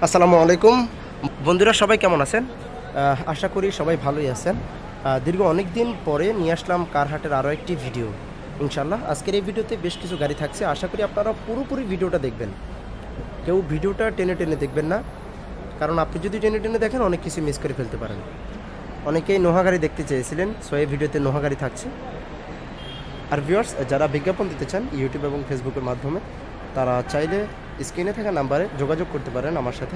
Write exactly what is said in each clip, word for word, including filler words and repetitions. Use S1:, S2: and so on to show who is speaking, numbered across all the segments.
S1: আসসালামু আলাইকুম বন্ধুরা, সবাই কেমন আছেন? আশা করি সবাই ভালোই আছেন। দীর্ঘ অনেক দিন পরে নিয়ে আসলাম কারহাটের আরও একটি ভিডিও। ইনশাল্লাহ আজকের এই ভিডিওতে বেশ কিছু গাড়ি থাকছে। আশা করি আপনারা পুরোপুরি ভিডিওটা দেখবেন, কেউ ভিডিওটা টেনে টেনে দেখবেন না, কারণ আপনি যদি টেনে টেনে দেখেন অনেক কিছু মিস করে ফেলতে পারেন। অনেকেই নোহা গাড়ি দেখতে চেয়েছিলেন, সো এই ভিডিওতে নোহা গাড়ি থাকছে। আর ভিউয়ার্স, যারা বিজ্ঞাপন দিতে চান ইউটিউব এবং ফেসবুকের মাধ্যমে, তারা চাইলে স্ক্রিনে থাকা নাম্বারে যোগাযোগ করতে পারেন আমার সাথে।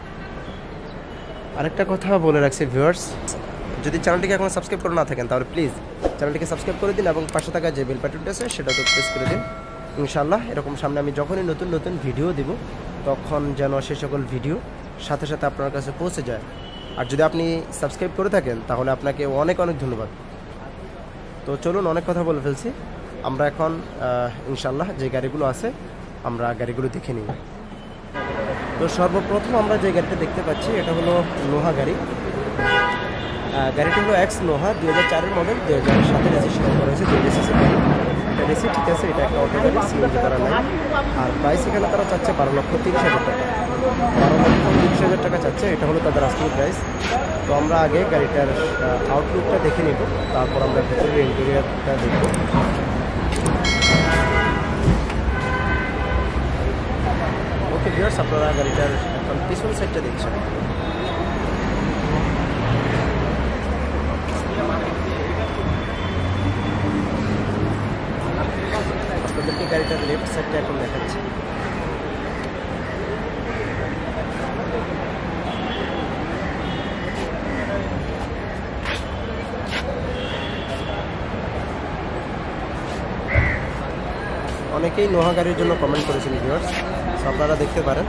S1: আরেকটা কথা বলে রাখছি ভিউয়ার্স, যদি চ্যানেলটিকে এখন সাবস্ক্রাইব করে না থাকেন তাহলে প্লিজ চ্যানেলটিকে সাবস্ক্রাইব করে দিন এবং পাশে থাকা যে বেল বাটনটা আছে সেটা তো প্রেস করে দিন। ইনশাআল্লাহ এরকম সামনে আমি যখনই নতুন নতুন ভিডিও দিব তখন যেন সে সকল ভিডিও সাথে সাথে আপনার কাছে পৌঁছে যায়। আর যদি আপনি সাবস্ক্রাইব করে থাকেন তাহলে আপনাকে অনেক অনেক ধন্যবাদ। তো চলুন, অনেক কথা বলে ফেলছি, আমরা এখন ইনশাআল্লাহ যে গাড়িগুলো আছে আমরা গাড়িগুলো দেখে নিই। তো সর্বপ্রথম আমরা যে গাড়িটা দেখতে পাচ্ছি এটা হলো নোহা গাড়ি। গাড়িটি হলো এক্স নোহা, দুই হাজার চারের মডেল, দুই হাজার সাতে রেজিস্ট্রেশন করা হয়েছে, দুই রেসিসি গাড়ি। এটা রেসি ঠিক আছে, এটা একটা অটো গাড়ি, সিএনজি করা নাই। আর প্রাইস এখানে তারা চাচ্ছে বারো লক্ষ তিরিশ হাজার টাকা বারো লক্ষ তিরিশ হাজার টাকা চাচ্ছে, এটা হলো তাদের আস্কিং প্রাইস। তো আমরা আগে গাড়িটার আউটলুকটা দেখে নিব, তারপর আমরা ভেতরের ইন্টেরিয়রটা দেখব। ওকে ভিউয়ার্স, আপনারা গাড়িটার এখন পিছন সাইডটা দেখছেন। আপনাদেরকে গাড়িটার লেফট সাইডটা এখন দেখাচ্ছি। অনেকেই নোহা গাড়ির জন্য কমেন্ট করেছেন ভিউয়ার্স, আপনারা দেখতে পারেন।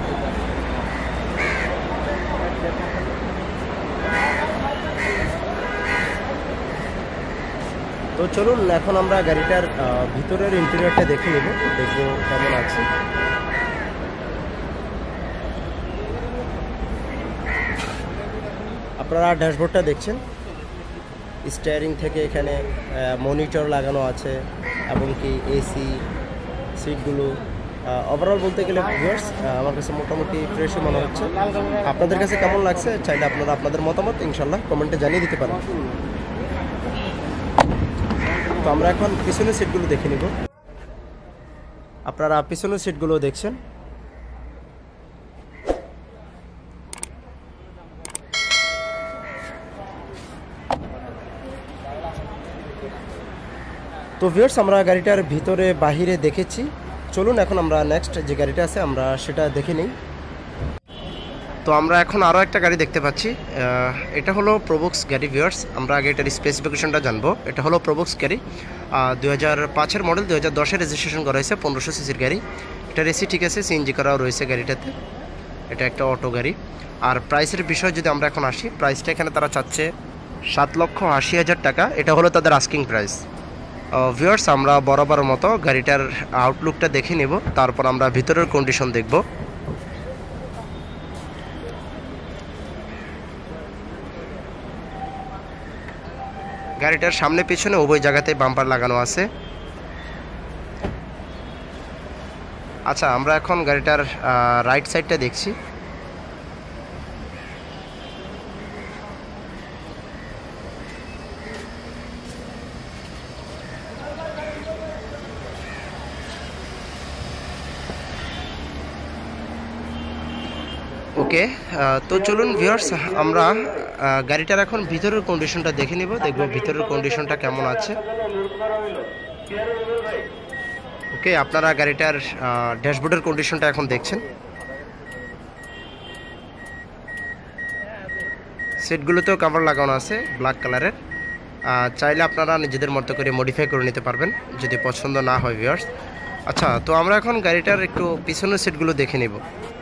S1: তো চলুন এখন আমরা গাড়িটার ভিতরের ইন্টেরিয়রটা দেখে নেব, দেখবো কেমন আছে। আপনারা ড্যাশবোর্ডটা দেখছেন, স্টিয়ারিং থেকে এখানে মনিটর লাগানো আছে এবং কি এসি, সিটগুলো ওভারঅল বলতে গেলে ভিউয়ার্স আমার কাছে মোটামুটি ফ্রেশই মনে হচ্ছে। আপনাদের কাছে কেমন লাগছে চাইলে আপনারা আপনাদের মতামত ইনশাল্লাহ কমেন্টে জানিয়ে দিতে পারেন। তো আমরা এখন পিছনের সিটগুলো দেখে নিব। আপনারা পিছনের সিটগুলো দেখছেন। তো ভিউয়ার্স, আমরা গাড়িটার ভিতরে বাহিরে দেখেছি, চলুন এখন আমরা নেক্সট যে গাড়িটা আছে আমরা সেটা দেখে নিই। তো আমরা এখন আরও একটা গাড়ি দেখতে পাচ্ছি, এটা হলো প্রোবক্স গাড়ি ভিউয়ার্স। আমরা আগে এটার স্পেসিফিকেশনটা জানবো। এটা হলো প্রোবক্স গাড়ি, দুই হাজার পাঁচের মডেল, দুই হাজার দশের রেজিস্ট্রেশন করা হয়েছে, পনেরোশো সিসির গাড়ি। এটা এসি ঠিক আছে, সিএনজি করাও রয়েছে গাড়িটাতে। এটা একটা অটো গাড়ি। আর প্রাইসের বিষয় যদি আমরা এখন আসি, প্রাইসটা এখানে তারা চাচ্ছে সাত লক্ষ আশি হাজার টাকা, এটা হলো তাদের আস্কিং প্রাইস। ভিউয়ার্স, আমরা বরাবর মতো গাড়িটার আউটলুকটা দেখে নেব, তারপর আমরা ভিতরের কন্ডিশন দেখব। গাড়িটার সামনে পিছনে উভয় জায়গাতে বাম্পার লাগানো আছে। আচ্ছা, আমরা এখন গাড়িটার রাইট সাইডটা দেখছি। ওকে, তো চলুন ভিউয়ার্স, আমরা গাড়িটার এখন ভিতরের কন্ডিশনটা দেখে নিব, দেখব ভিতরের কন্ডিশনটা কেমন আছে। ওকে, আপনারা গাড়িটার ড্যাশবোর্ডের কন্ডিশনটা এখন দেখছেন। সিটগুলোতেও কভার লাগানো আছে ব্ল্যাক কালারের। চাইলে আপনারা নিজেদের মতো করে মডিফাই করে নিতে পারবেন যদি পছন্দ না হয় ভিউয়ার্স। আচ্ছা, তো আমরা এখন গাড়িটার একটু পিছনের সিটগুলো দেখে নিব।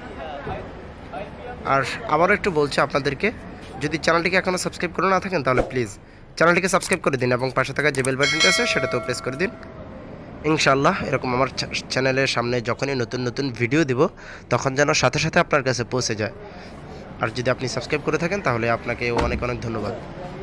S1: আর আবারও একটু বলছি আপনাদেরকে, যদি চ্যানেলটিকে এখনও সাবস্ক্রাইব করে না থাকেন তাহলে প্লিজ চ্যানেলটিকে সাবস্ক্রাইব করে দিন এবং পাশে থাকা যে বেল বাটনটা আছে সেটাতেও প্রেস করে দিন। ইনশাআল্লাহ এরকম আমার চ্যানেলের সামনে যখনই নতুন নতুন ভিডিও দিব তখন যেন সাথে সাথে আপনার কাছে পৌঁছে যায়। আর যদি আপনি সাবস্ক্রাইব করে থাকেন তাহলে আপনাকে অনেক অনেক ধন্যবাদ।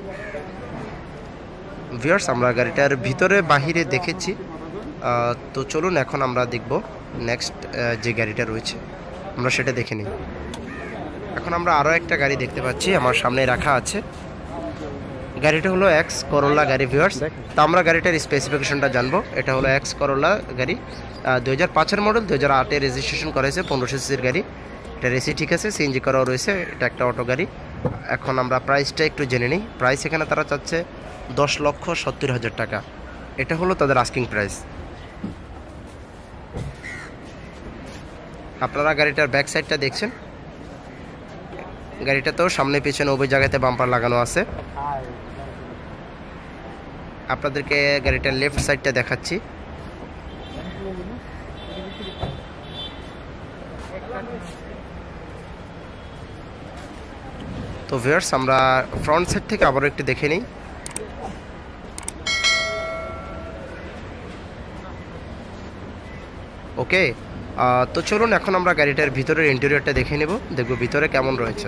S1: ভিউয়ার্স, আমরা গাড়িটার ভিতরে বাহিরে দেখেছি, তো চলুন এখন আমরা দেখব নেক্সট যে গাড়িটা রয়েছে আমরা সেটা দেখে নিই। এখন আমরা আরও একটা গাড়ি দেখতে পাচ্ছি, আমার সামনে রাখা আছে। গাড়িটা হলো এক্স করোলা গাড়ি ভিউয়ার্স। তো আমরা গাড়িটার স্পেসিফিকেশনটা জানবো। এটা হলো এক্স করোলা গাড়ি, দু হাজার পাঁচের মডেল, দু হাজার আটে রেজিস্ট্রেশন করা হয়েছে, পনেরোশো সিসির গাড়ি। এটা এসি ঠিক আছে, সিএনজি করাও রয়েছে। এটা একটা অটো গাড়ি। এখন আমরা প্রাইসটা একটু জেনে নিই। প্রাইস এখানে তারা চাচ্ছে দশ লক্ষ সত্তর হাজার টাকা। এটা হলো তাদের আস্কিং প্রাইস। আপনারা গাড়িটার ব্যাক সাইডটা দেখছেন, গাড়িটাতেও সামনে পিছনে উভয় জায়গাতে বাম্পার লাগানো আছে। আপনাদেরকে গাড়িটার লেফট সাইডটা দেখাচ্ছি। তো ভিউয়ার্স, আমরা ফ্রন্ট সাইড থেকে আবারও একটু দেখে নিই। ওকে, তো চলুন এখন আমরা গাড়িটার ভিতরের ইন্টেরিয়রটা দেখে নেব, দেখব ভিতরে কেমন রয়েছে।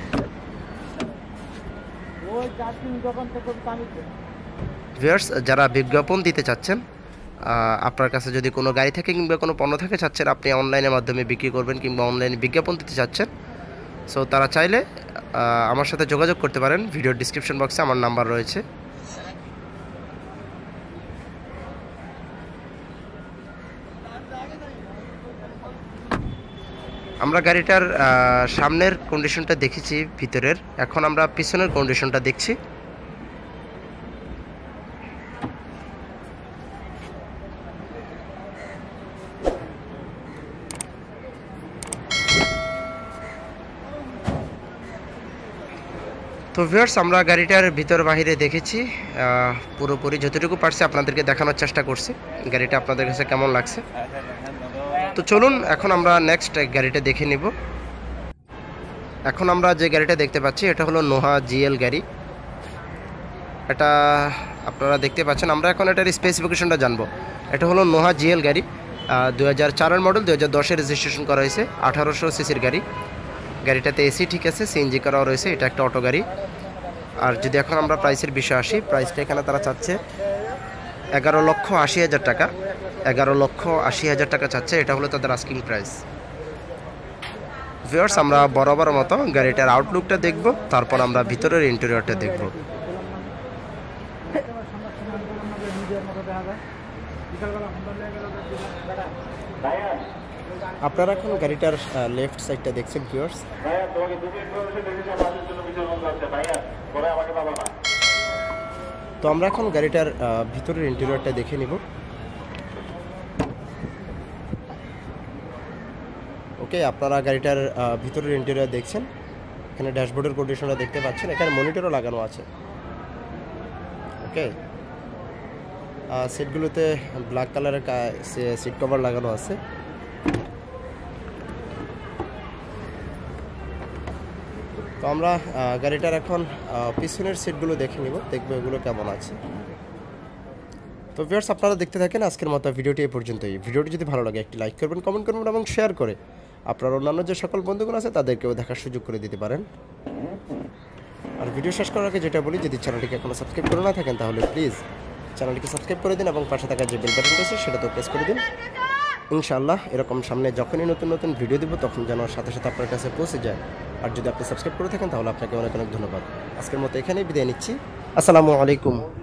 S1: ভিউয়ার্স, যারা বিজ্ঞাপন দিতে চাচ্ছেন, আপনার কাছে যদি কোনো গাড়ি থাকে কিংবা কোনো পণ্য থাকে চাচ্ছেন আপনি অনলাইনের মাধ্যমে বিক্রি করবেন কিংবা অনলাইনে বিজ্ঞাপন দিতে চাচ্ছেন, সো তারা চাইলে আমার সাথে যোগাযোগ করতে পারেন। ভিডিওর ডিসক্রিপশন বক্সে আমার নাম্বার রয়েছে। আমরা গাড়িটার সামনের কন্ডিশনটা দেখেছি ভিতরের, এখন আমরা পিছনের কন্ডিশনটা দেখছি। তো ভিউয়ার্স, আমরা গাড়িটার ভিতর বাহিরে দেখেছি, পুরোপুরি যতটুকু পারছি আপনাদেরকে দেখানোর চেষ্টা করছি গাড়িটা আপনাদের কাছে কেমন লাগছে। তো চলুন এখন আমরা নেক্সট গাড়িটা দেখে নিব। এখন আমরা যে গাড়িটা দেখতে পাচ্ছি এটা হলো নোহা জিএল গাড়ি। এটা আপনারা দেখতে পাচ্ছেন। আমরা এখন এটার স্পেসিফিকেশনটা জানবো। এটা হলো নোহা জিএল গাড়ি, দু হাজার চারের মডেল, দু হাজার দশে রেজিস্ট্রেশন করা হয়েছে, আঠারোশো সিসির গাড়ি। গাড়িটাতে এসি ঠিক আছে, সিএনজি করাও রয়েছে। এটা একটা অটো গাড়ি। আর যদি এখন আমরা প্রাইসের বিষয়ে আসি, প্রাইসটা এখানে তারা চাচ্ছে এগারো লক্ষ আশি হাজার টাকা। এগারো লক্ষ আশি হাজার টাকা চাচ্ছে, এটা হলো তাদের আস্কিং প্রাইস। ভিউয়ার্স, আমরা বরাবর মতো গাড়িটার আউটলুকটা দেখব, তারপর আমরা ভিতরের ইন্টেরিয়রটা দেখব। আপনারা এখন গাড়িটার লেফট সাইডটা দেখছেন ভিউয়ার্স। তো আমরা এখন গাড়িটার ভিতরের ইন্টেরিয়রটা দেখে নিব। ওকে, আপনারা গাড়িটার ভিতরের ইন্টেরিয়র দেখছেন। এখানে ড্যাশবোর্ডের কন্ডিশনটা দেখতে পাচ্ছেন, এখানে মনিটরও লাগানো আছে। ওকে, সিটগুলোতে ব্ল্যাক কালারের সিট কভার লাগানো আছে। তো আমরা গাড়িটার এখন পিছনের সিটগুলো দেখে নিব, দেখবো এগুলো কেমন আছে। তো ভিউয়ার্স, আপনারা দেখতে থাকেন। আজকের মতো ভিডিওটি এই পর্যন্তই। ভিডিওটি যদি ভালো লাগে একটি লাইক করবেন, কমেন্ট করবেন এবং শেয়ার করে আপনার অন্যান্য যে সকল বন্ধুগণ আছে তাদেরকেও দেখার সুযোগ করে দিতে পারেন। আর ভিডিও শেষ করার আগে যেটা বলি, যদি চ্যানেলটিকে এখনো সাবস্ক্রাইব করে না থাকেন তাহলে প্লিজ চ্যানেলটিকে সাবস্ক্রাইব করে দিন এবং পাশে থাকা যে বেল বাটনটা আছে সেটা তো প্রেস করে দিন। ইনশাআল্লাহ এরকম সামনে যখনই নতুন নতুন ভিডিও দেবো তখন যেন সাথে সাথে আপনার কাছে পৌঁছে যায়। আর যদি আপনি সাবস্ক্রাইব করে থাকেন তাহলে আপনাকে অনেক অনেক ধন্যবাদ। আজকের মতো এখানেই বিদায় নিচ্ছি। আসসালামু আলাইকুম।